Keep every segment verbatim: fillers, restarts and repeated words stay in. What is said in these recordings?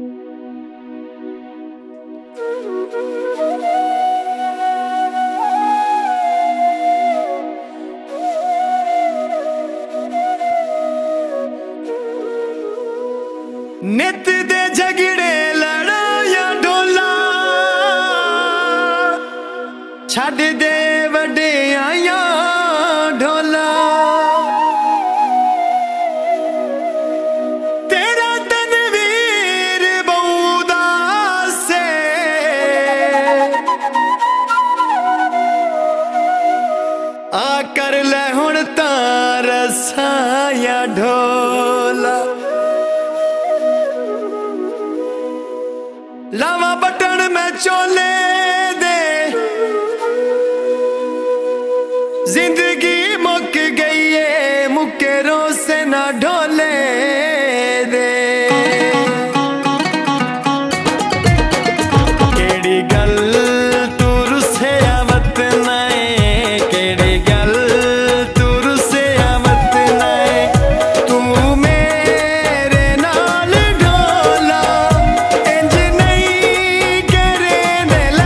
नित दे झगड़े लड़ाया ढोला छड़ दे वड्डियां ढोला तेरा तनवीर बहुदा से आ कर ले हुण तां रसाया ढोला लावा बटन में चोले दे जिंदगी मुक गई है मुकेरों से ना ढोले दे केड़ी गल तू रुसे आवत नाए केड़ी गल तू रुसे आवत नाए तू मेरे नाल ढोला इंज नहीं करे ने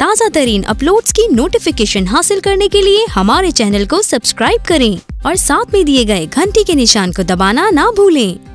ताज़ा तरीन अपलोड्स की नोटिफिकेशन हासिल करने के लिए हमारे चैनल को सब्सक्राइब करें और साथ में दिए गए घंटी के निशान को दबाना ना भूलें।